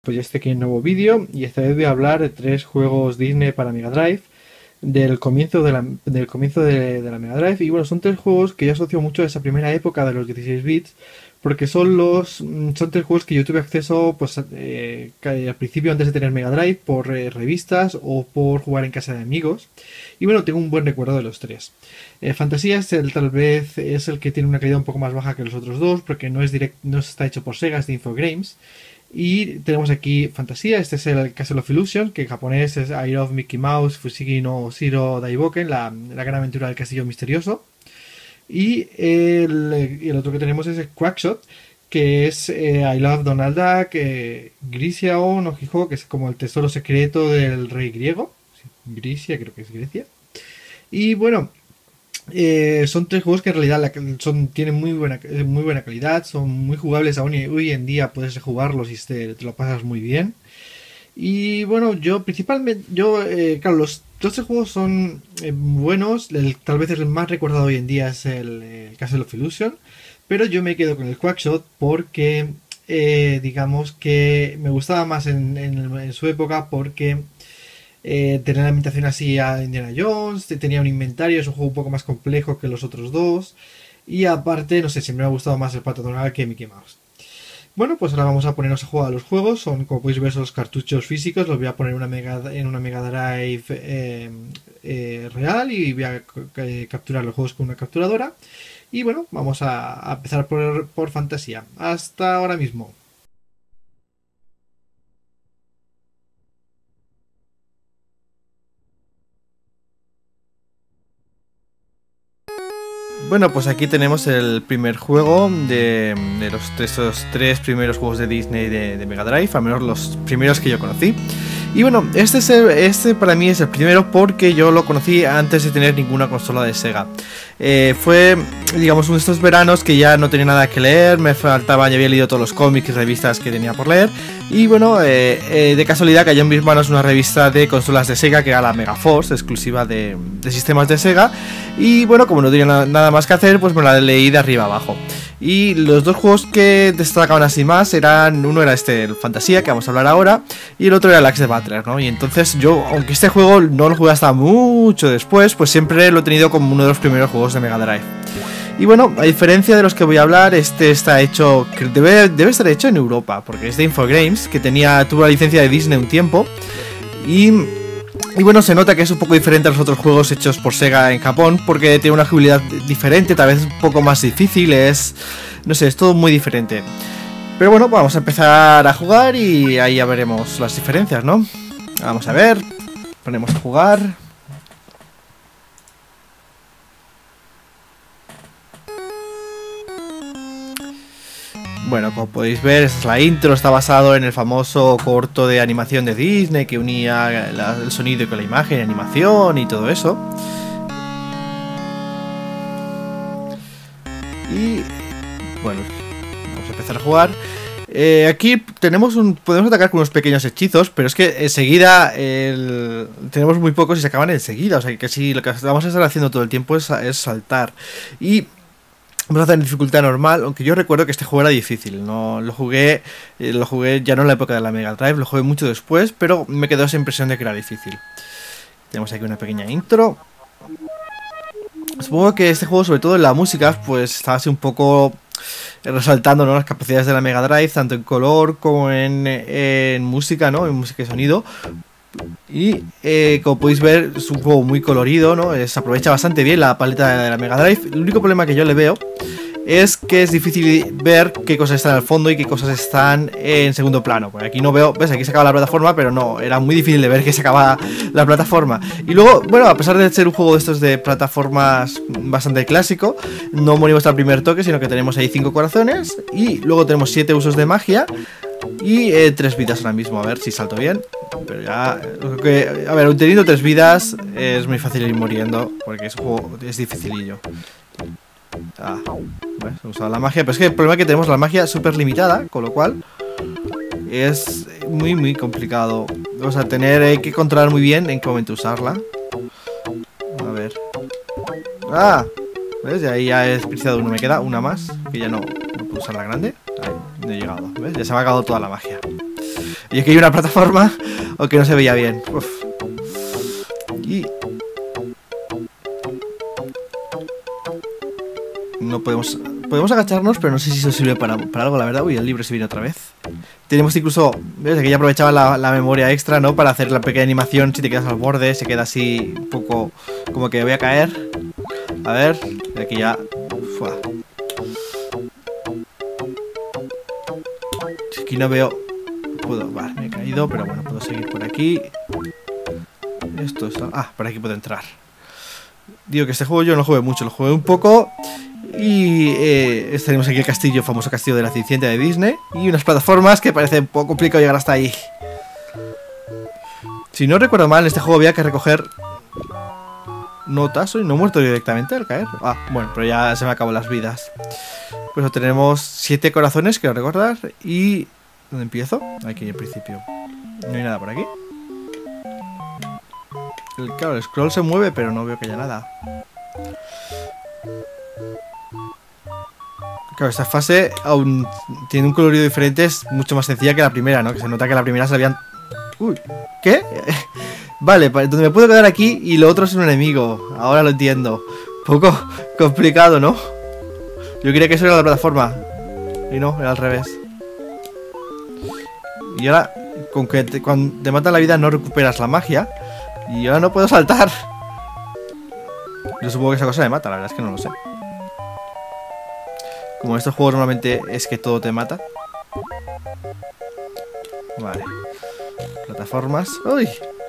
Pues ya estoy aquí en un nuevo vídeo y esta vez voy a hablar de 3 juegos Disney para Mega Drive del comienzo de la Mega Drive. Y bueno, son 3 juegos que yo asocio mucho a esa primera época de los 16 bits, porque son 3 juegos que yo tuve acceso pues al principio, antes de tener Mega Drive, por revistas o por jugar en casa de amigos. Y bueno, tengo un buen recuerdo de los tres. Fantasía tal vez es el que tiene una calidad un poco más baja que los otros dos, porque no está hecho por Sega, es de Infogrames. Y tenemos aquí Fantasía. Este es el Castle of Illusion, que en japonés es I Love Mickey Mouse Fushigi no Shiro Daiboken, la gran aventura del castillo misterioso. Y el otro que tenemos es el Quackshot, que es I Love Donald Duck, Grisia o no Hijo, que es como el tesoro secreto del rey griego. Sí, Grisia, creo que es Grecia. Y bueno, son 3 juegos que en realidad tienen muy buena calidad, son muy jugables aún hoy en día, puedes jugarlos y te lo pasas muy bien. Y bueno, claro, los 3 juegos son buenos. Tal vez el más recordado hoy en día es el Castle of Illusion, pero yo me quedo con el Quackshot porque digamos que me gustaba más en su época, porque tenía la ambientación así a Indiana Jones, tenía un inventario, es un juego un poco más complejo que los otros dos, y aparte, no sé, siempre me ha gustado más el Pato Donald que Mickey Mouse. Bueno, pues ahora vamos a ponernos a jugar a los juegos. Como podéis ver, son los cartuchos físicos. Los voy a poner en una Mega Drive real, y voy a capturar los juegos con una capturadora. Y bueno, vamos a empezar por Fantasía. Hasta ahora mismo. Bueno, pues aquí tenemos el primer juego de esos 3 primeros juegos de Disney de Mega Drive, al menos los primeros que yo conocí. Y bueno, este para mí es el primero porque yo lo conocí antes de tener ninguna consola de Sega. Fue, digamos, uno de estos veranos que ya no tenía nada que leer, ya había leído todos los cómics y revistas que tenía por leer. Y bueno, de casualidad cayó en mis manos una revista de consolas de Sega, que era la Mega Force, exclusiva de sistemas de Sega. Y bueno, como no tenía nada más que hacer, pues me la leí de arriba abajo. Y los 2 juegos que destacaban así más uno era el Fantasía, que vamos a hablar ahora, y el otro era el Axe the Butler, ¿no? Y entonces yo, aunque este juego no lo jugué hasta mucho después, pues siempre lo he tenido como uno de los primeros juegos de Mega Drive. Y bueno, a diferencia de los que voy a hablar, este está hecho, debe estar hecho en Europa, porque es de Infogrames, que tuvo la licencia de Disney un tiempo. Y bueno, se nota que es un poco diferente a los otros juegos hechos por Sega en Japón, porque tiene una jugabilidad diferente, tal vez un poco más difícil, no sé, es todo muy diferente. Pero bueno, vamos a empezar a jugar y ahí ya veremos las diferencias, ¿no? Vamos a ver, ponemos a jugar. Bueno, como podéis ver, esa es la intro. Está basado en el famoso corto de animación de Disney que unía el sonido con la imagen, animación y todo eso. Y bueno, vamos a empezar a jugar. Aquí podemos atacar con unos pequeños hechizos, pero es que enseguida tenemos muy pocos y se acaban enseguida. O sea que sí, lo que vamos a estar haciendo todo el tiempo es saltar. Y vamos a hacer en dificultad normal, aunque yo recuerdo que este juego era difícil. No lo jugué ya no en la época de la Mega Drive, lo jugué mucho después, pero me quedó esa impresión de que era difícil. Tenemos aquí una pequeña intro. Supongo que este juego, sobre todo en la música, pues estaba así un poco resaltando, ¿no?, las capacidades de la Mega Drive, tanto en color como en música, ¿no?, en música y sonido. Y como podéis ver, es un juego muy colorido, ¿no? Se aprovecha bastante bien la paleta de la Mega Drive. El único problema que yo le veo es que es difícil ver qué cosas están al fondo y qué cosas están en segundo plano. Porque aquí no veo, ves, aquí se acaba la plataforma, pero no, era muy difícil de ver que se acaba la plataforma. Y luego, bueno, a pesar de ser un juego de estos de plataformas bastante clásico, no morimos al primer toque, sino que tenemos ahí 5 corazones y luego tenemos 7 usos de magia y 3 vidas ahora mismo. A ver si salto bien. Pero ya, a ver, teniendo 3 vidas es muy fácil ir muriendo, porque ese juego es dificilillo. ¿Ves? He usado la magia, pero es que el problema es que tenemos la magia súper limitada, con lo cual es muy complicado. Vamos a hay que controlar muy bien en qué momento usarla. A ver. ¿Ves? Y ahí ya he desperdiciado uno, me queda una más, que ya no puedo usar la grande. Ahí, no he llegado, ¿ves? Ya se me ha acabado toda la magia. Y es que hay una plataforma o que no se veía bien. Uf. Y... no podemos... podemos agacharnos, pero no sé si eso sirve para algo, la verdad. Uy, el libro se viene otra vez. Tenemos incluso... ves, que ya aprovechaba la memoria extra, ¿no? Para hacer la pequeña animación. Si te quedas al borde, se queda así un poco... como que voy a caer. A ver, aquí ya... Fua. Aquí no veo... puedo... vale, me he caído, pero bueno, puedo seguir por aquí. Esto es... ah, por aquí puedo entrar. Digo que este juego yo no lo jugué mucho, lo jugué un poco. Y tenemos aquí el castillo, el famoso castillo de la Cenicienta de Disney. Y unas plataformas que parece un poco complicado llegar hasta ahí. Si no recuerdo mal, en este juego había que recoger notas. Hoy no he muerto directamente al caer. Ah, bueno, pero ya se me acabó las vidas. Pues tenemos 7 corazones, quiero recordar. Y... ¿dónde empiezo? Aquí en principio. No hay nada por aquí. Claro, el scroll se mueve, pero no veo que haya nada. Claro, esta fase aún tiene un colorido diferente, es mucho más sencilla que la primera, ¿no? Que se nota que la primera se habían... Uy, ¿qué? Vale, donde me puedo quedar aquí y lo otro es un enemigo. Ahora lo entiendo. Poco complicado, ¿no? Yo creía que eso era la plataforma. Y no, era al revés. Y ahora, con que cuando te matan la vida no recuperas la magia. Y ahora no puedo saltar. Yo supongo que esa cosa me mata, la verdad es que no lo sé. Como en estos juegos normalmente es que todo te mata. Vale. Plataformas. ¡Uy!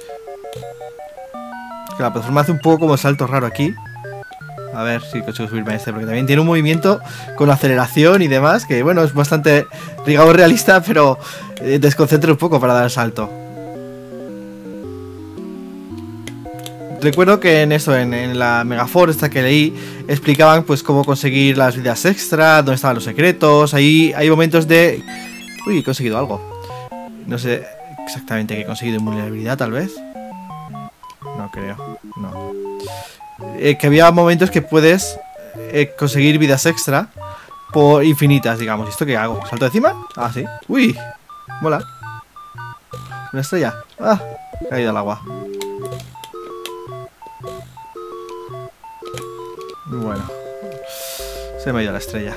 Que la plataforma hace un poco como salto raro aquí. A ver si consigo subirme a este, porque también tiene un movimiento con aceleración y demás, que bueno, es bastante, digamos, realista, pero desconcentra un poco para dar el salto. Recuerdo que en eso, en la Megafor esta que leí, explicaban pues cómo conseguir las vidas extra, dónde estaban los secretos. Ahí hay momentos de... uy, he conseguido algo. No sé exactamente qué he conseguido. Invulnerabilidad, tal vez. No creo, no. Que había momentos que puedes conseguir vidas extra por infinitas, digamos. ¿Y esto qué hago? ¿Salto encima? Ah, sí. Uy, mola. Una estrella. Ah, he caído al agua. Bueno, se me ha ido la estrella.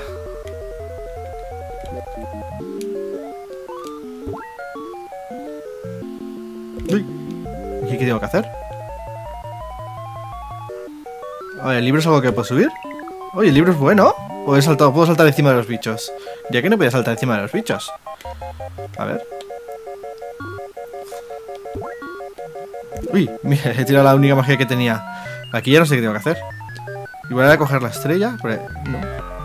Uy. ¿Y qué tengo que hacer? A ver, ¿el libro es algo que puedo subir? Oye, el libro es bueno. O he saltado, puedo saltar encima de los bichos. Ya que no podía saltar encima de los bichos. A ver. Uy, mira, he tirado la única magia que tenía. Aquí ya no sé qué tengo que hacer. Igual era coger la estrella, pero no.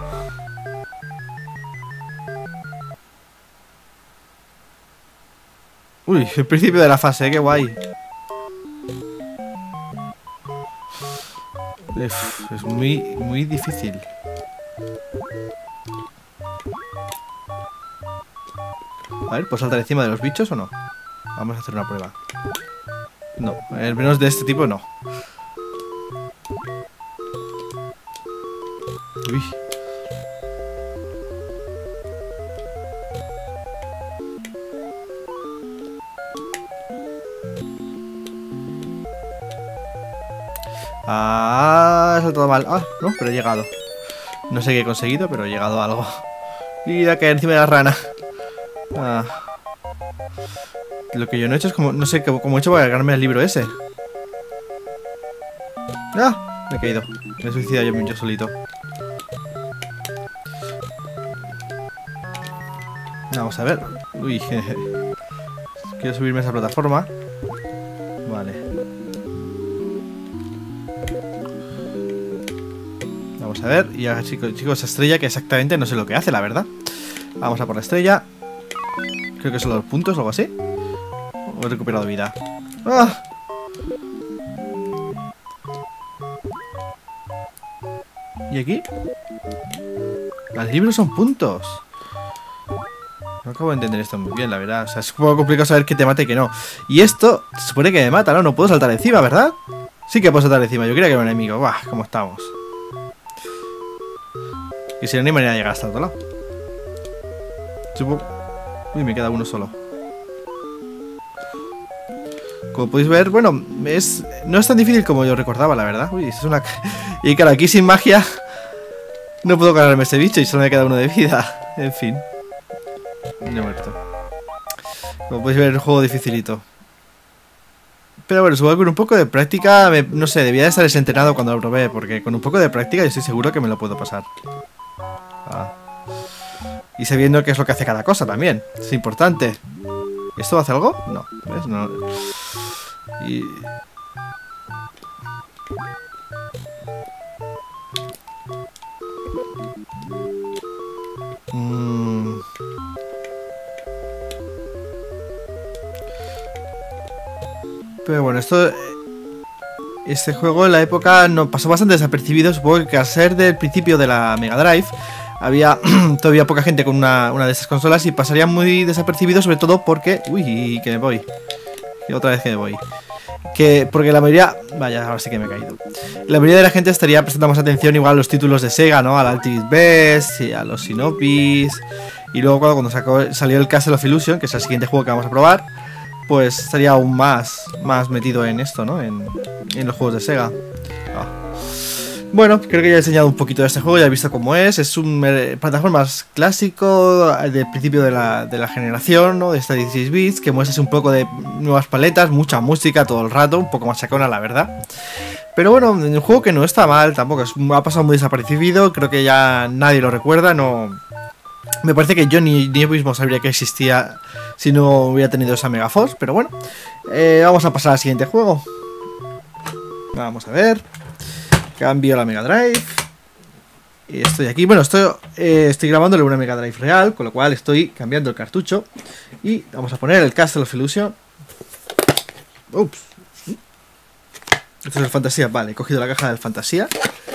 Uy, el principio de la fase, qué guay. Es muy difícil. A ver, ¿puedo saltar encima de los bichos o no? Vamos a hacer una prueba. No, al menos de este tipo no. Uy. Ah, he saltado mal. Ah, no, pero he llegado. No sé qué he conseguido, pero he llegado a algo. Y a caer encima de la rana. Ah. Lo que yo no he hecho es como... no sé cómo he hecho para ganarme el libro ese. Ah, me he caído. Me he suicidado yo solito. Vamos a ver. Uy, jeje. Quiero subirme a esa plataforma. Vale. Vamos a ver. Y ahora, chicos, esa estrella que exactamente no sé lo que hace, la verdad. Vamos a por la estrella. Creo que son los puntos o algo así. O he recuperado vida. ¡Ah! ¿Y aquí? Los libros son puntos. No acabo de entender esto muy bien, la verdad. O sea, es un poco complicado saber qué te mata y qué no. Y esto se supone que me mata, ¿no? No puedo saltar encima, ¿verdad? Sí que puedo saltar encima. Yo creía que era un enemigo. ¡Buah! ¿Cómo estamos? Y si no, ni manera de llegar hasta el otro lado. Supongo... uy, me queda uno solo. Como podéis ver, bueno, no es tan difícil como yo recordaba, la verdad. Uy, es una... Y claro, aquí sin magia no puedo cargarme ese bicho y solo me queda uno de vida. En fin. No he muerto. Como podéis ver, es un juego dificilito. Pero bueno, supongo que con un poco de práctica, no sé, debía de estar desentrenado cuando lo probé, porque con un poco de práctica yo estoy seguro que me lo puedo pasar. Y sabiendo qué es lo que hace cada cosa también, es importante. ¿Esto hace algo? No, ¿ves? No. Y... Pero bueno, este juego en la época no pasó bastante desapercibido. Supongo que al ser del principio de la Mega Drive había todavía poca gente con una de esas consolas y pasaría muy desapercibido, sobre todo porque... Uy, que me voy. Y otra vez que me voy. Porque la mayoría... Vaya, ahora sí que me he caído. La mayoría de la gente estaría prestando más atención igual a los títulos de Sega, ¿no? Al Altered Beast, y a los Sinopis. Y luego cuando salió el Castle of Illusion, que es el siguiente juego que vamos a probar, pues estaría aún más metido en esto, ¿no? En los juegos de Sega. Bueno, creo que ya he enseñado un poquito de este juego, ya he visto cómo es un plataformas clásico del principio de la generación, ¿no? De esta 16 bits, que muestras un poco de nuevas paletas, mucha música todo el rato, un poco machacona la verdad. Pero bueno, un juego que no está mal, tampoco ha pasado muy desapercibido, creo que ya nadie lo recuerda, no... Me parece que yo ni mismo sabría que existía si no hubiera tenido esa Megaforce, pero bueno. Vamos a pasar al siguiente juego. Vamos a ver. Cambio la Mega Drive. Y estoy aquí. Bueno, estoy grabándole una Mega Drive real, con lo cual estoy cambiando el cartucho. Y vamos a poner el Castle of Illusion. Ups. Esto es el Fantasía. Vale, he cogido la caja del Fantasía.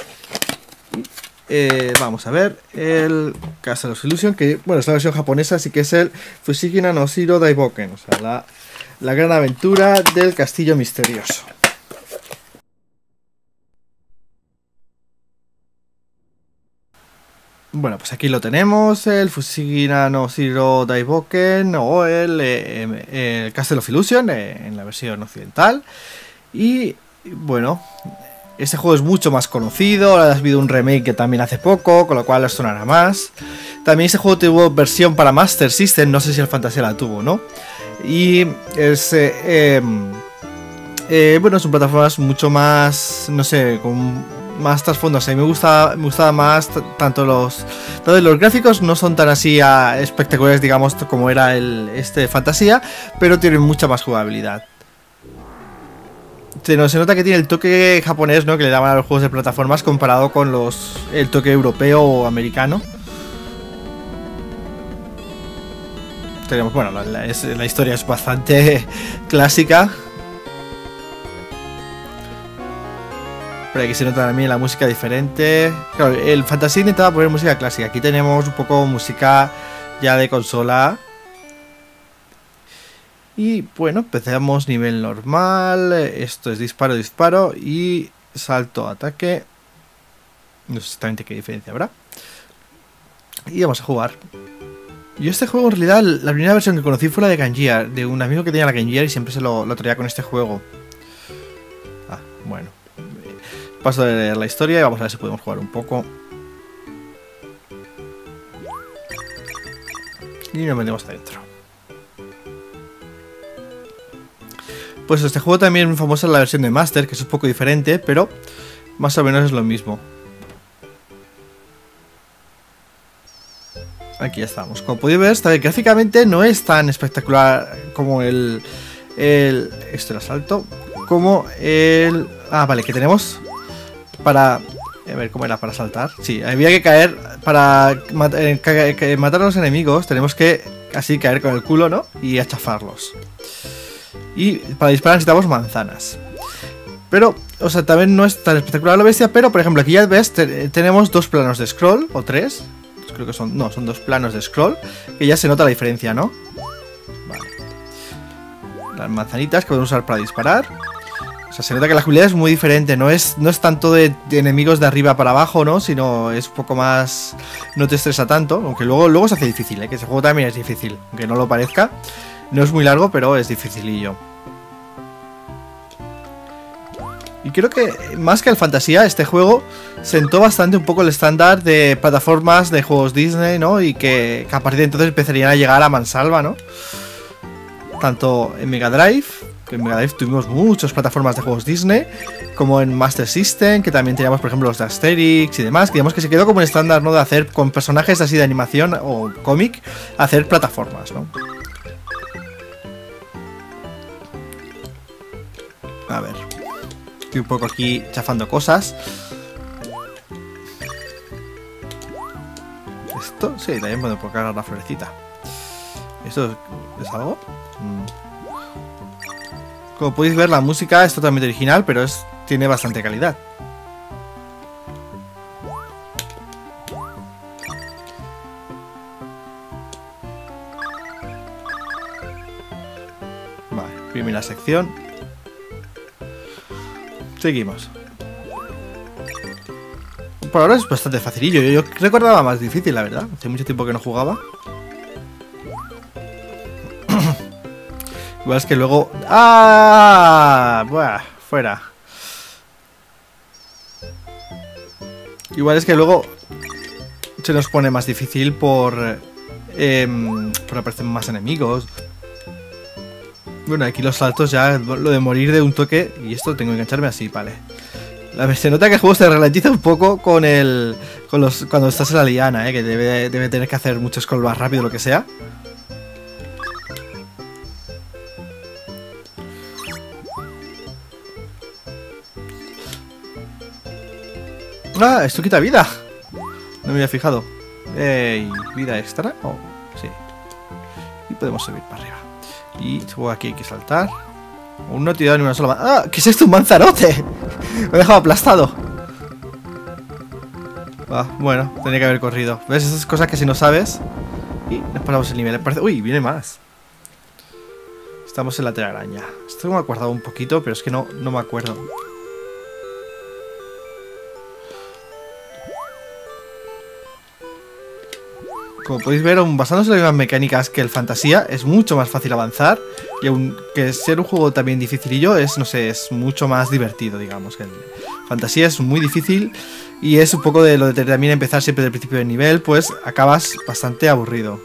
Vamos a ver el Castle of Illusion, que bueno, es la versión japonesa, así que es el Fushigina no Zero Daiboken, o sea, la gran aventura del castillo misterioso. Bueno, pues aquí lo tenemos, el Fushigina no Zero Daiboken o el Castle of Illusion en la versión occidental. Y bueno, este juego es mucho más conocido, ha habido un remake que también hace poco, con lo cual os sonará más. También este juego tuvo versión para Master System, no sé si el Fantasía la tuvo, ¿no? Y es... bueno, son plataformas mucho más, no sé, con más trasfondo. O sea, me gustaba más tanto los gráficos no son tan así espectaculares, digamos, como era este Fantasía, pero tienen mucha más jugabilidad. Se nota que tiene el toque japonés, ¿no? Que le daban a los juegos de plataformas comparado con el toque europeo o americano. Tenemos, bueno, la historia es bastante clásica. Pero aquí se nota también la música diferente. Claro, el Fantasy intentaba poner música clásica. Aquí tenemos un poco música ya de consola. Y bueno, empezamos nivel normal. Esto es disparo, disparo y salto, ataque. No sé exactamente qué diferencia habrá. Y vamos a jugar. Yo este juego en realidad, la primera versión que conocí fue la de Game Gear, de un amigo que tenía la Game Gear y siempre se lo traía con este juego. Bueno. Paso de leer la historia y vamos a ver si podemos jugar un poco. Y nos metemos adentro. Pues este juego también es famoso en la versión de Master, que es un poco diferente, pero más o menos es lo mismo. Aquí ya estamos. Como podéis ver, gráficamente no es tan espectacular como esto el asalto, como el... vale, que tenemos para... A ver, ¿cómo era? Para saltar. Sí, había que caer para matar a los enemigos. Tenemos que así caer con el culo, ¿no? Y achafarlos. Y para disparar necesitamos manzanas. Pero, o sea, también no es tan espectacular la bestia. Pero, por ejemplo, aquí ya ves, tenemos dos planos de scroll, o tres. Creo que son, no, son dos planos de scroll. Que ya se nota la diferencia, ¿no? Vale. Las manzanitas que podemos usar para disparar. O sea, se nota que la jugabilidad es muy diferente. No es tanto de enemigos de arriba para abajo, ¿no? Sino es un poco más... No te estresa tanto. Aunque luego se hace difícil, ¿eh? Que ese juego también es difícil. Aunque no lo parezca. No es muy largo, pero es dificilillo. Y creo que más que el Fantasía, este juego sentó bastante un poco el estándar de plataformas de juegos Disney, ¿no? Y que a partir de entonces empezarían a llegar a mansalva, ¿no? Tanto en Mega Drive, que en Mega Drive tuvimos muchas plataformas de juegos Disney, como en Master System, que también teníamos, por ejemplo, los de Asterix y demás, que digamos que se quedó como el estándar, ¿no? De hacer con personajes así de animación o cómic, hacer plataformas, ¿no? A ver. Estoy un poco aquí chafando cosas. Esto, sí, también puedo colocar la florecita. ¿Esto es algo? Como podéis ver, la música es totalmente original, pero tiene bastante calidad. Vale, primera sección. Seguimos. Por ahora es bastante facilillo. Yo recordaba más difícil, la verdad. Hace mucho tiempo que no jugaba. Igual es que luego... ¡Ah! Buah, fuera. Igual es que luego se nos pone más difícil por aparecer más enemigos. Bueno, aquí los saltos ya, lo de morir de un toque. Y esto tengo que engancharme así, vale. Se nota que el juego se ralentiza un poco con cuando estás en la liana, que debe tener que hacer muchos scroll más rápido o lo que sea. ¡Ah! Esto quita vida. No me había fijado. ¿Vida extra? Oh, sí. Y podemos subir para arriba. Y supongo que aquí hay que saltar. Aún no he tirado ni una sola... ¡Ah! ¿Qué es esto? ¡Un manzarote! Me he dejado aplastado. Bueno, tenía que haber corrido. ¿Ves? Esas cosas que si no sabes... Y nos pasamos el nivel. Parece... ¡Uy! Viene más. Estamos en la telaraña. Esto me ha acordado un poquito, pero es que no me acuerdo. Como podéis ver, aun basándose en las mismas mecánicas que el Fantasía, es mucho más fácil avanzar. Y aunque ser un juego también dificilillo, no sé, es mucho más divertido, digamos. El Fantasía es muy difícil y es un poco de lo de también empezar siempre del principio del nivel, pues acabas bastante aburrido.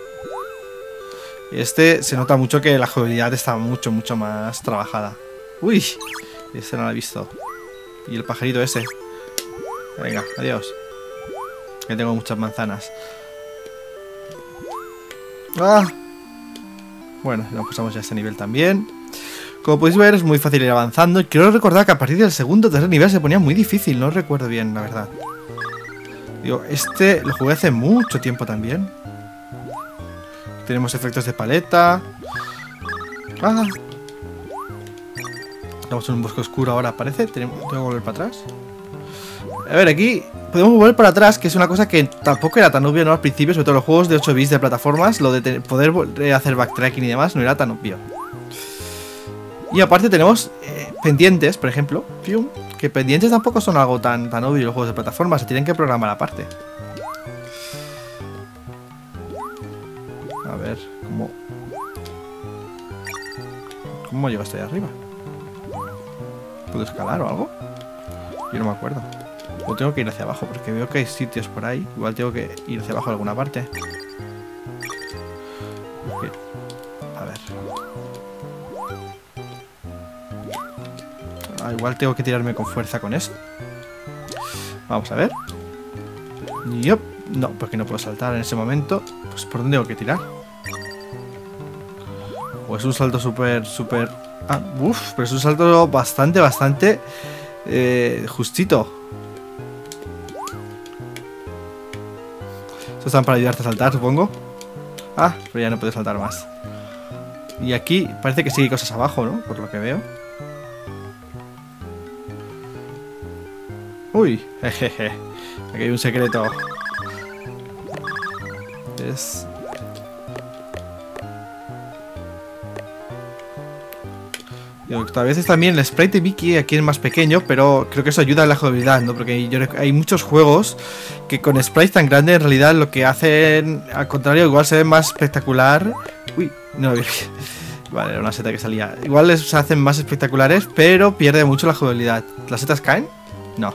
Este se nota mucho que la jugabilidad está mucho más trabajada. ¡Uy! Este no lo he visto. Y el pajarito ese. Venga, adiós. Que tengo muchas manzanas. ¡Ah! Bueno, nos pasamos ya a este nivel también. Como podéis ver, es muy fácil ir avanzando. Y quiero recordar que a partir del segundo o tercer nivel se ponía muy difícil. No recuerdo bien, la verdad. Digo, este lo jugué hace mucho tiempo también. Tenemos efectos de paleta. ¡Ah! Estamos en un bosque oscuro ahora, parece. ¿Tengo que volver para atrás? A ver, aquí podemos volver para atrás, que es una cosa que tampoco era tan obvio, ¿no? Al principio, sobre todo los juegos de 8 bits de plataformas, lo de poder hacer backtracking y demás no era tan obvio. Y aparte tenemos pendientes, por ejemplo, que pendientes tampoco son algo tan obvio en los juegos de plataformas, se tienen que programar aparte. A ver, ¿cómo llego hasta allá arriba? ¿Puedo escalar o algo? Yo no me acuerdo. O tengo que ir hacia abajo, porque veo que hay sitios por ahí. Igual tengo que ir hacia abajo a alguna parte. Okay. A ver. Igual tengo que tirarme con fuerza con eso. Vamos a ver. Yop. No, porque no puedo saltar en ese momento. Pues ¿por dónde tengo que tirar? O es un salto súper... pero es un salto bastante justito. Estos están para ayudarte a saltar, supongo. Ah, pero ya no puedes saltar más. Y aquí parece que sí hay cosas abajo, ¿no? Por lo que veo. Uy, jejeje. Aquí hay un secreto. A veces también el sprite de Mickey aquí es más pequeño, pero creo que eso ayuda a la jugabilidad, ¿no? Porque hay muchos juegos que con sprites tan grandes en realidad lo que hacen, al contrario, igual se ve más espectacular. Uy, no, Vale, era una seta que salía. Igual se hacen más espectaculares, pero pierde mucho la jugabilidad. ¿Las setas caen? No.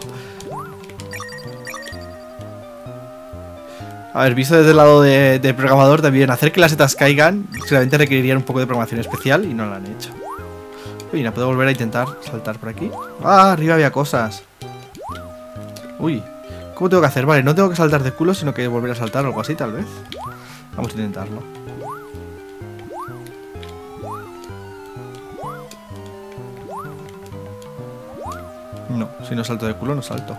A ver, visto desde el lado de programador también, hacer que las setas caigan seguramente requerirían un poco de programación especial y no lo han hecho. Uy, ¿no puedo volver a intentar saltar por aquí? Ah, arriba había cosas. Uy, ¿cómo tengo que hacer? Vale, no tengo que saltar de culo, sino que volver a saltar o algo así, tal vez. Vamos a intentarlo. No, si no salto de culo, no salto.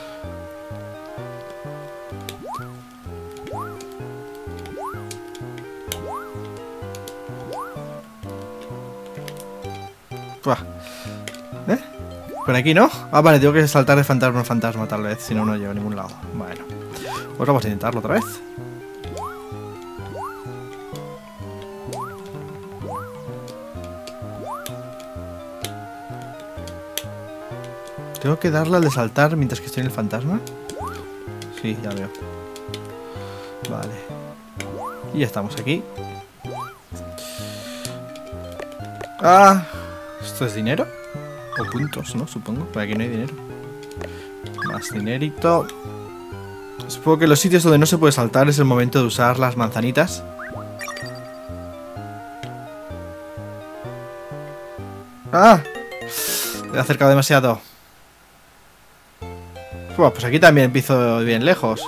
Buah. ¿Eh? Por aquí, ¿no? Ah, vale, tengo que saltar de fantasma en fantasma, tal vez. Si no, no llego a ningún lado. Bueno, pues vamos a intentarlo otra vez. ¿Tengo que darle al de saltar mientras que estoy en el fantasma? Sí, ya veo. Vale. Y ya estamos aquí. ¡Ah! ¿Esto es dinero? O puntos, ¿no? Supongo. Por aquí no hay dinero. Más dinerito. Supongo que los sitios donde no se puede saltar es el momento de usar las manzanitas. ¡Ah! Me he acercado demasiado. Buah, pues aquí también empiezo bien lejos.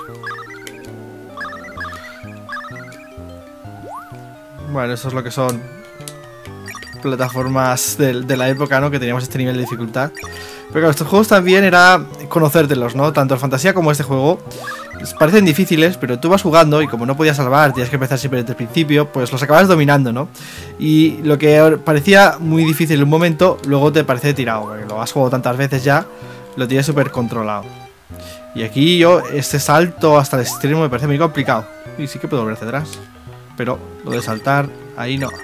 Bueno, eso es lo que son plataformas de la época, ¿no? Que teníamos este nivel de dificultad. Pero claro, estos juegos también era conocértelos, ¿no? Tanto el Fantasía como este juego parecen difíciles, pero tú vas jugando y como no podías salvar, tienes que empezar siempre desde el principio, pues los acabas dominando, ¿no? Y lo que parecía muy difícil en un momento, luego te parece tirado, porque lo has jugado tantas veces ya, lo tienes súper controlado. Y aquí yo, este salto hasta el extremo me parece muy complicado. Y sí que puedo volver hacia atrás. Pero lo de saltar, ahí no.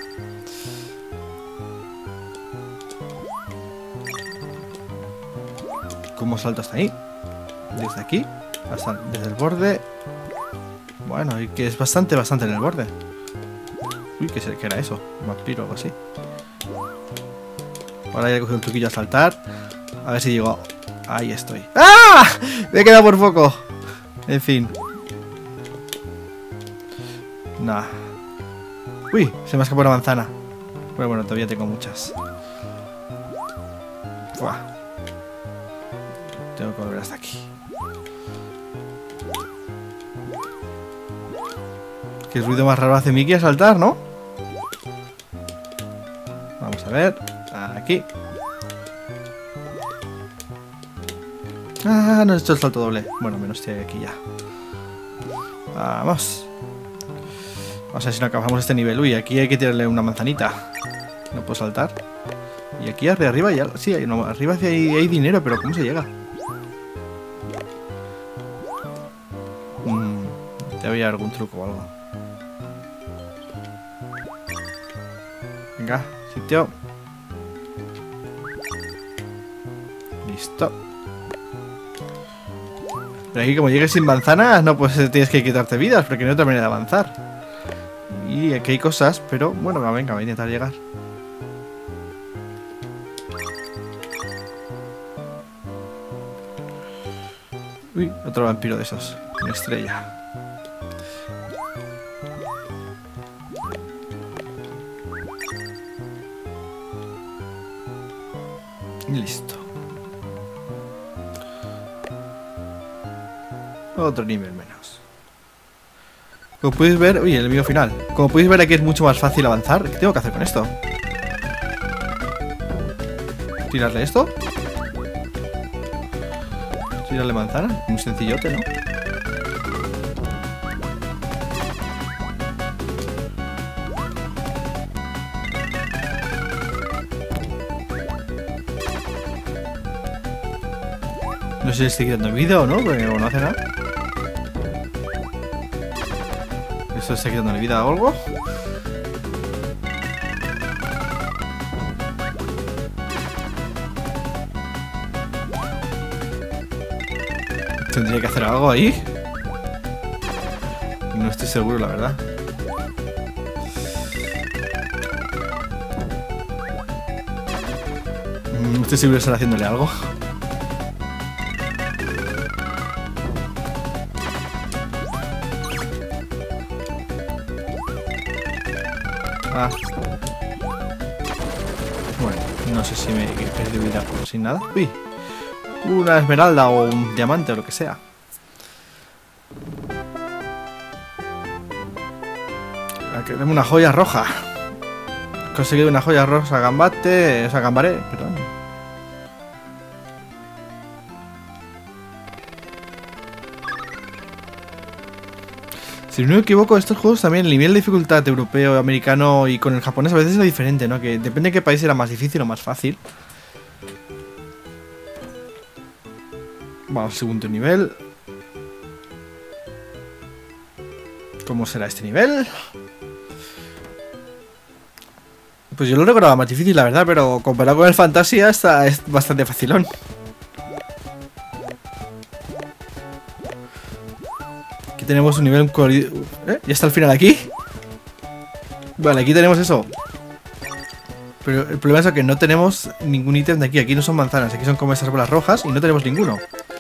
¿Cómo salto hasta ahí? Desde aquí, hasta desde el borde. Bueno, y que es bastante en el borde. Uy, ¿qué era eso? Un vampiro o algo así. Ahora ya he cogido un truquillo a saltar. A ver si llego. Ahí estoy. ¡Ah! Me he quedado por poco. En fin. Nah. Uy, se me ha escapado una manzana. Pero bueno, todavía tengo muchas. Buah. Tengo que volver hasta aquí. ¿Qué ruido más raro hace Mickey al saltar, no? Vamos a ver. Aquí. Ah, no he hecho el salto doble. Bueno, menos estoy aquí ya. Vamos. Vamos a ver si no acabamos este nivel. Uy, aquí hay que tirarle una manzanita. No puedo saltar. Y aquí arriba ya... Sí, no, arriba hay dinero, pero ¿cómo se llega? Debe haber algún truco o algo. Venga, sitio. Listo. Pero aquí como llegues sin manzanas, no, pues tienes que quitarte vidas, porque no hay otra manera de avanzar. Y aquí hay cosas, pero bueno, venga, voy a intentar llegar. Uy, otro vampiro de esos. Una estrella. Y listo. Otro nivel menos. Como podéis ver... Uy, el enemigo final. Como podéis ver aquí es mucho más fácil avanzar. ¿Qué tengo que hacer con esto? ¿Tirarle esto? ¿Tirarle manzana? Muy sencillote, ¿no? No sé si le estoy quitando vida o no, porque no hace nada. ¿Esto está quitando vida o algo? ¿Tendría que hacer algo ahí? No estoy seguro, la verdad. No estoy seguro de estar haciéndole algo. Ah. Bueno, no sé si me he perdido vida sin nada. Uy, una esmeralda o un diamante o lo que sea. Aquí tenemos una joya roja. He conseguido una joya rosa gambate. O sea, gambaré, perdón. Si no me equivoco, estos juegos también, el nivel de dificultad europeo, americano y con el japonés a veces es diferente, ¿no? Que depende de qué país era más difícil o más fácil. Vamos, segundo nivel. ¿Cómo será este nivel? Pues yo lo recordaba más difícil, la verdad, pero comparado con el Fantasia es bastante facilón. Aquí tenemos un nivel... ¿Ya está al final aquí? Vale, aquí tenemos eso. Pero el problema es que no tenemos ningún ítem de aquí. Aquí no son manzanas, aquí son como esas bolas rojas y no tenemos ninguno.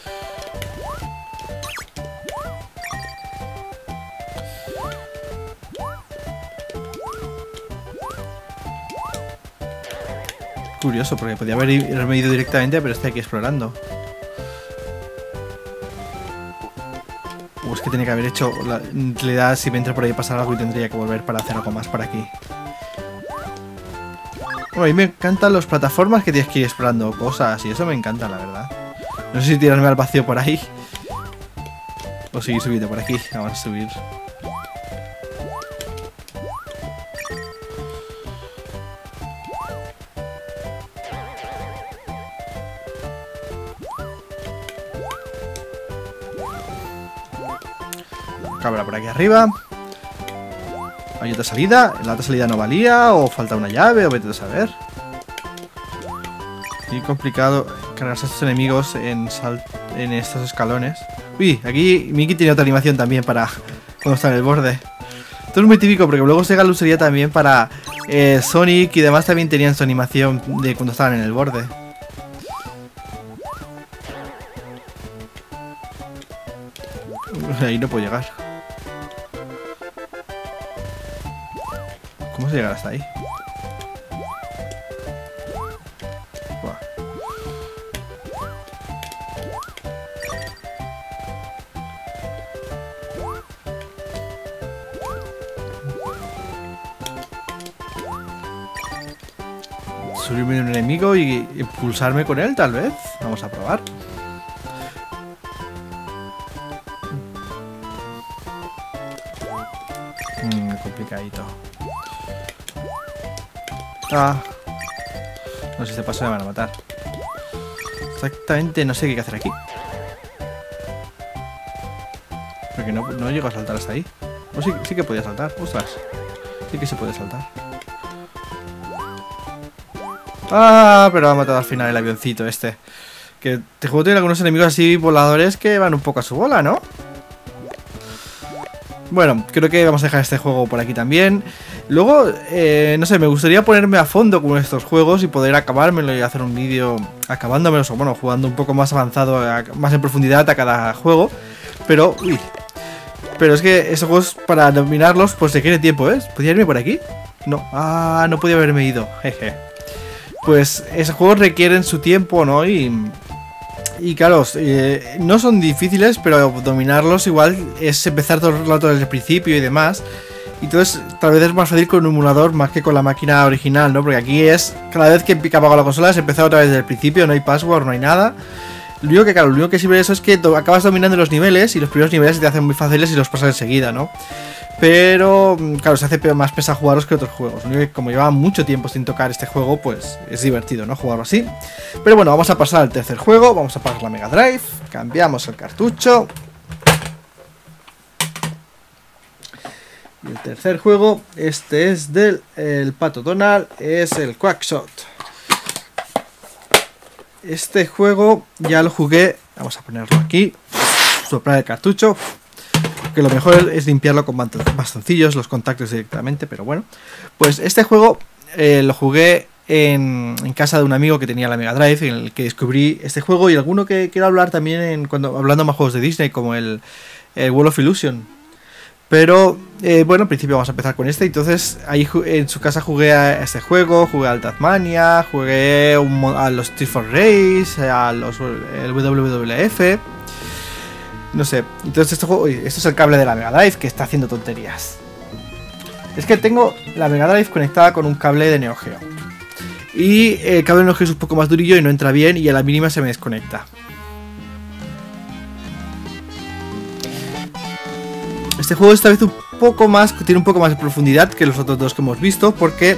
Curioso, porque podía haberme ido directamente, pero estoy aquí explorando. O es que tiene que haber hecho... En realidad, si me entra por ahí pasar algo y tendría que volver para hacer algo más para aquí. Bueno, a mí me encantan las plataformas que tienes que ir explorando cosas y eso me encanta, la verdad. No sé si tirarme al vacío por ahí o seguir subiendo por aquí. Vamos a subir. Cabra por aquí arriba. Hay otra salida. La otra salida no valía. O falta una llave. O vete a saber. Y complicado cargarse a estos enemigos en estos escalones. Uy, aquí Mickey tiene otra animación también para cuando está en el borde. Esto es muy típico porque luego Sega lo usaría también para Sonic y demás también tenían su animación de cuando estaban en el borde. Ahí no puedo llegar. ¿Cómo se llega hasta ahí? Buah. Subirme de un enemigo y impulsarme con él, tal vez. Vamos a probar. Complicadito. Ah. No sé si este paso me van a matar. Exactamente no sé qué hay que hacer aquí. Porque no llego a saltar hasta ahí. O sí que podía saltar. Ostras. Sí que se puede saltar. Ah, pero ha matado al final el avioncito este. Que este juego tiene algunos enemigos así voladores que van un poco a su bola, ¿no? Bueno, creo que vamos a dejar este juego por aquí también. Luego, no sé, me gustaría ponerme a fondo con estos juegos y poder acabármelo y hacer un vídeo acabándomelos, o bueno, jugando un poco más avanzado, más en profundidad a cada juego. Pero, uy. Pero es que esos juegos, para dominarlos, pues se quiere tiempo, ¿eh? ¿Podía irme por aquí? No. Ah, no podía haberme ido. Jeje. Pues esos juegos requieren su tiempo, ¿no? Y claro, no son difíciles, pero dominarlos igual es empezar todo el rato desde el principio y demás. Y entonces tal vez es más fácil con un emulador más que con la máquina original, ¿no? Porque aquí es, cada vez que apago la consola es empezar otra vez desde el principio, no hay password, no hay nada. Lo único que sirve de eso es que acabas dominando los niveles y los primeros niveles se te hacen muy fáciles y los pasas enseguida, ¿no? Pero, claro, se hace más pesa jugaros que otros juegos. Lo único que como llevaba mucho tiempo sin tocar este juego, pues es divertido, ¿no? Jugarlo así. Pero bueno, vamos a pasar al tercer juego. Vamos a apagar la Mega Drive. Cambiamos el cartucho. Y el tercer juego, este es del Pato Donald, es el Quackshot. Este juego ya lo jugué. Vamos a ponerlo aquí. Soplar el cartucho. Que lo mejor es limpiarlo con bastoncillos, los contactos directamente, pero bueno. Pues este juego lo jugué en casa de un amigo que tenía la Mega Drive, en el que descubrí este juego y alguno que quiero hablar también cuando hablando más juegos de Disney, como el World of Illusion. Pero bueno, en principio vamos a empezar con este. Entonces ahí en su casa jugué a este juego, jugué al Tasmania, jugué a los Street for Race, el WWF. No sé, entonces esto es el cable de la Mega Drive que está haciendo tonterías. Es que tengo la Mega Drive conectada con un cable de Neo Geo. Y el cable de Neo Geo es un poco más durillo y no entra bien y a la mínima se me desconecta. Este juego esta vez tiene un poco más de profundidad que los otros dos que hemos visto porque...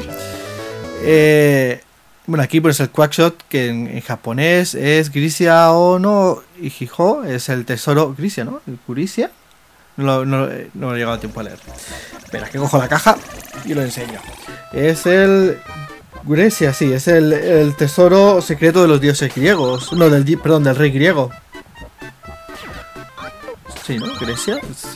bueno, aquí pones el Quackshot, que en japonés es Grisia Ono Ichijo, es el tesoro Grisia, ¿no? ¿El Curisia? No he llegado a tiempo a leer. Espera, que cojo la caja y lo enseño. Es el... Grecia, sí, es el tesoro secreto de los dioses griegos. No, perdón, del rey griego. Sí, ¿no? Grecia.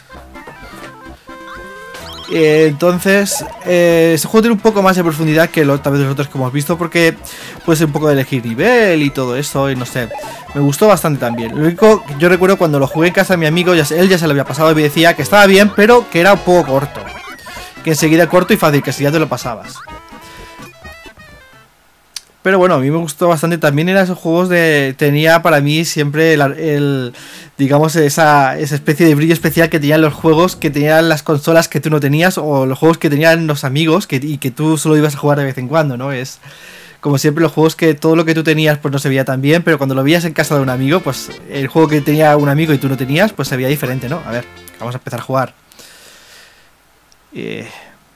Entonces, este juego tiene un poco más de profundidad que tal vez los otros que hemos visto, porque puede ser un poco de elegir nivel y todo eso, y no sé, me gustó bastante también. Lo único que yo recuerdo cuando lo jugué en casa de mi amigo, él ya se lo había pasado y me decía que estaba bien, pero que era un poco corto, que enseguida corto y fácil, que si ya te lo pasabas. Pero bueno, a mí me gustó bastante. También eran esos juegos tenía para mí siempre digamos, esa especie de brillo especial que tenían los juegos que tenían las consolas que tú no tenías, o los juegos que tenían los amigos y que tú solo ibas a jugar de vez en cuando, ¿no? Es como siempre los juegos que todo lo que tú tenías pues no se veía tan bien, pero cuando lo veías en casa de un amigo, pues el juego que tenía un amigo y tú no tenías, pues se veía diferente, ¿no? A ver, vamos a empezar a jugar. ¿Me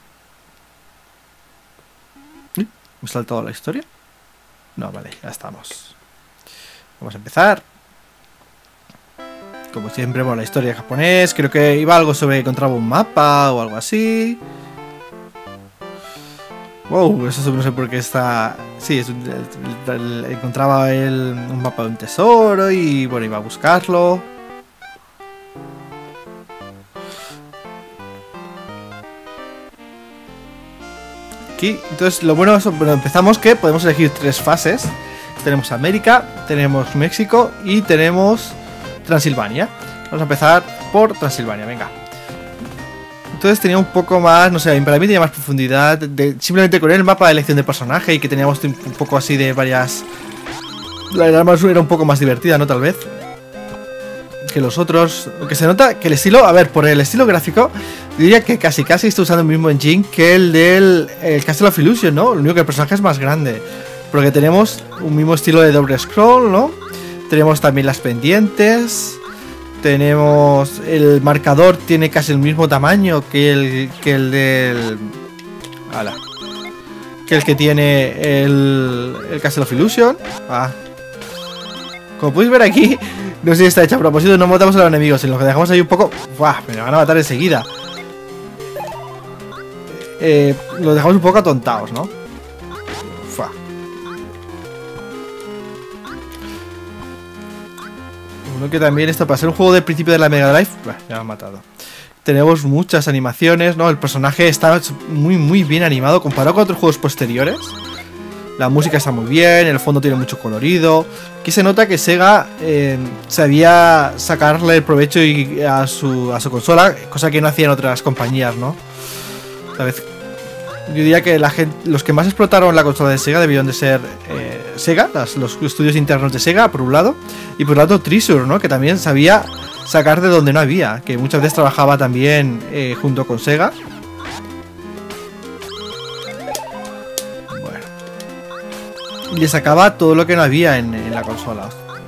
he saltado la historia? No, vale, ya estamos. Vamos a empezar. Como siempre, bueno, la historia japonés. Creo que iba algo sobre que encontraba un mapa o algo así. Wow, eso no sé por qué está... Sí, encontraba un mapa de un tesoro y bueno, iba a buscarlo. Aquí, entonces lo bueno es, bueno, empezamos que podemos elegir 3 fases. Tenemos América, tenemos México y tenemos Transilvania. Vamos a empezar por Transilvania, venga. Entonces tenía un poco más, no sé, para mí tenía más profundidad. Simplemente con el mapa de elección de personaje y que teníamos un poco así de varias... La era un poco más divertida, ¿no? Tal vez que los otros, aunque se nota que el estilo, a ver, por el estilo gráfico, diría que casi está usando el mismo engine que el del Castle of Illusion, ¿no? Lo único que el personaje es más grande, porque tenemos un mismo estilo de doble scroll, ¿no? Tenemos también las pendientes, tenemos el marcador, tiene casi el mismo tamaño que el del... ¡Hala! Que el que tiene el Castle of Illusion. Como podéis ver aquí, no sé si está hecho a propósito, no matamos a los enemigos, en lo que dejamos ahí un poco... ¡Buah! Me van a matar enseguida. Los dejamos un poco atontados, ¿no? ¡Buah! Uno que también esto, para ser un juego del principio de la Mega Drive, ¡buah! Me han matado. Tenemos muchas animaciones, ¿no? El personaje está muy bien animado comparado con otros juegos posteriores. La música está muy bien, el fondo tiene mucho colorido. Aquí se nota que Sega sabía sacarle el provecho a su consola, cosa que no hacían otras compañías, ¿no? ¿Sabes? Yo diría que los que más explotaron la consola de Sega debieron de ser Sega, los estudios internos de Sega, por un lado, y por otro lado Treasure, ¿no? Que también sabía sacar de donde no había, que muchas veces trabajaba también junto con Sega. Y le sacaba todo lo que no había en la consola.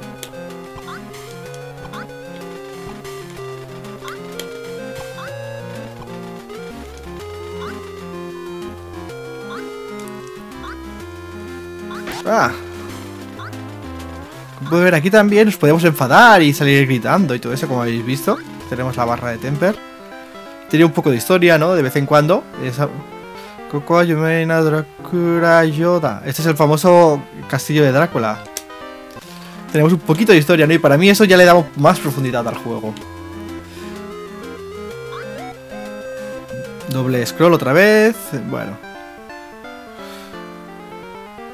Como puedes ver, aquí también nos podemos enfadar y salir gritando y todo eso, como habéis visto. Tenemos la barra de temper. Tiene un poco de historia, ¿no? De vez en cuando. Este es el famoso castillo de Drácula. Tenemos un poquito de historia, ¿no? Y para mí eso ya le da más profundidad al juego. Doble scroll otra vez. Bueno.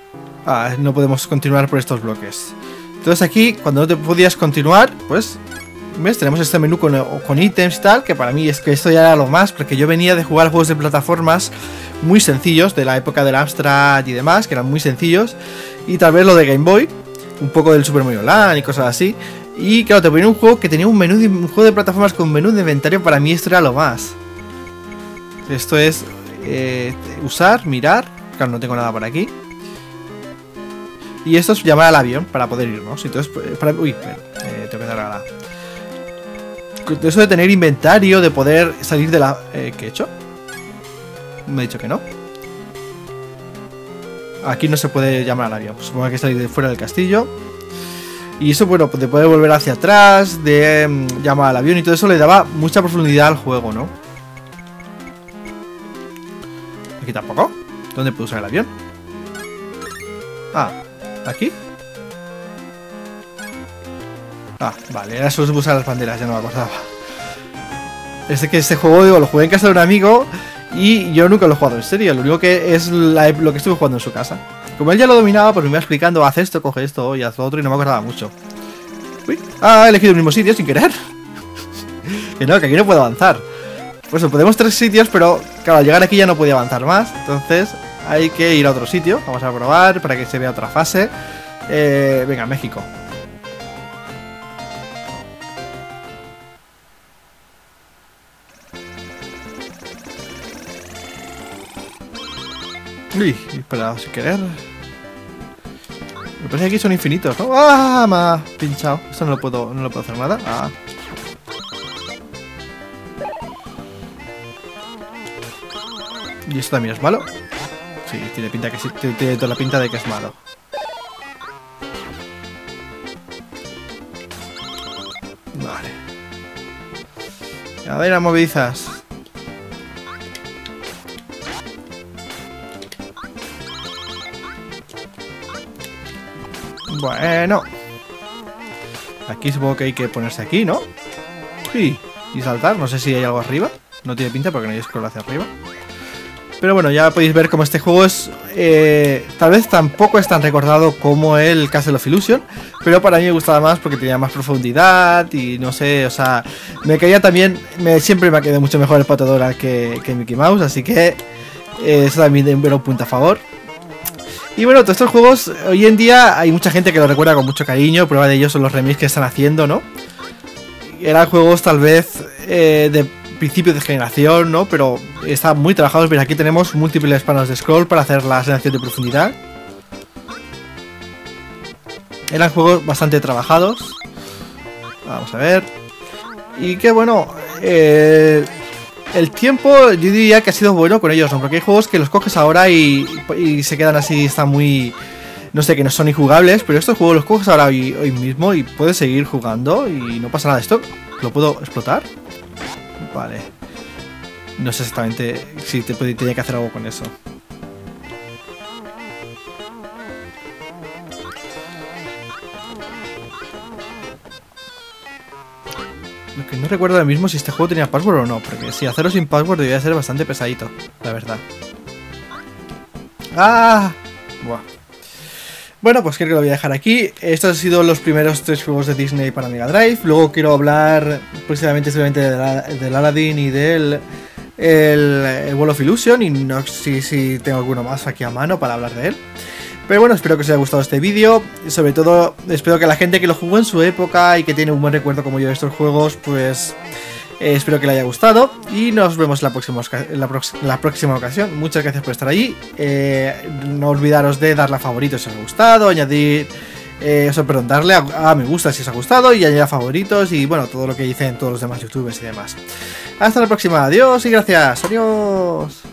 No podemos continuar por estos bloques. Entonces aquí, cuando no te podías continuar, pues... ¿Ves? Tenemos este menú con ítems y tal, que para mí es que esto ya era lo más, porque yo venía de jugar juegos de plataformas muy sencillos, de la época del Amstrad y demás, que eran muy sencillos, y tal vez lo de Game Boy, un poco del Super Mario Land y cosas así, y claro, te ponía un juego que tenía un juego de plataformas con menú de inventario, para mí esto era lo más. Esto es usar, mirar, claro, no tengo nada por aquí. Y esto es llamar al avión para poder irnos. Entonces, uy, tengo que dar a la... Eso de tener inventario, de poder salir de la... ¿qué he hecho? Me ha dicho que no. Aquí no se puede llamar al avión. Supongo que hay que salir de fuera del castillo. Y eso, bueno, de poder volver hacia atrás, de llamar al avión y todo eso le daba mucha profundidad al juego, ¿no? Aquí tampoco. ¿Dónde puedo usar el avión? ¿Aquí? Vale, era solo usar las banderas, ya no me acordaba. Es que este juego, digo, lo jugué en casa de un amigo y yo nunca lo he jugado en serio. Lo único que es lo que estuve jugando en su casa. Como él ya lo dominaba, pues me iba explicando, haz esto, coge esto y haz lo otro, y no me acordaba mucho. Uy, he elegido el mismo sitio sin querer. Que no, que aquí no puedo avanzar. Pues podemos 3 sitios, pero claro, al llegar aquí ya no podía avanzar más. Entonces hay que ir a otro sitio. Vamos a probar para que se vea otra fase. Venga, México. Uy, espera, sin querer. Me parece que aquí son infinitos, ¿no? Me ha pinchado. Esto no lo puedo hacer nada. ¿Y esto también es malo? Sí, tiene pinta que sí. Tiene toda la pinta de que es malo. Vale. A ver, a movilizas. Bueno. Aquí supongo que hay que ponerse aquí, ¿no? Sí. Y saltar. No sé si hay algo arriba. No tiene pinta porque no hay scroll hacia arriba. Pero bueno, ya podéis ver cómo este juego es... tal vez tampoco es tan recordado como el Castle of Illusion, pero para mí me gustaba más porque tenía más profundidad y no sé, o sea... Me caía también... siempre me ha quedado mucho mejor el Pato Donald que Mickey Mouse, así que... eso también era un punto a favor. Y bueno, todos estos juegos, hoy en día hay mucha gente que los recuerda con mucho cariño. Prueba de ello son los remakes que están haciendo, ¿no? Eran juegos tal vez de principio de generación, ¿no? Pero están muy trabajados. Mira, aquí tenemos múltiples panos de scroll para hacer la sensación de profundidad. Eran juegos bastante trabajados. Vamos a ver. Y que bueno, el tiempo yo diría que ha sido bueno con ellos, ¿no? Porque hay juegos que los coges ahora y se quedan así, están muy... No sé, que no son injugables, pero estos juegos los coges ahora hoy mismo y puedes seguir jugando y no pasa nada. ¿Esto lo puedo explotar? Vale. No sé exactamente si tenía que hacer algo con eso. Lo que no recuerdo ahora mismo si este juego tenía password o no, porque si hacerlo sin password debía ser bastante pesadito, la verdad. Buah. Bueno, pues creo que lo voy a dejar aquí. Estos han sido los primeros 3 juegos de Disney para Mega Drive. Luego quiero hablar precisamente del Aladdin y del World of Illusion. Y no sé si tengo alguno más aquí a mano para hablar de él. Pero bueno, espero que os haya gustado este vídeo. Y sobre todo, espero que la gente que lo jugó en su época y que tiene un buen recuerdo como yo de estos juegos, pues... espero que le haya gustado y nos vemos la próxima ocasión. Muchas gracias por estar allí. No olvidaros de darle a favoritos si os ha gustado, añadir, darle a me gusta si os ha gustado y añadir a favoritos y bueno, todo lo que dicen todos los demás youtubers y demás. Hasta la próxima, adiós y gracias, adiós.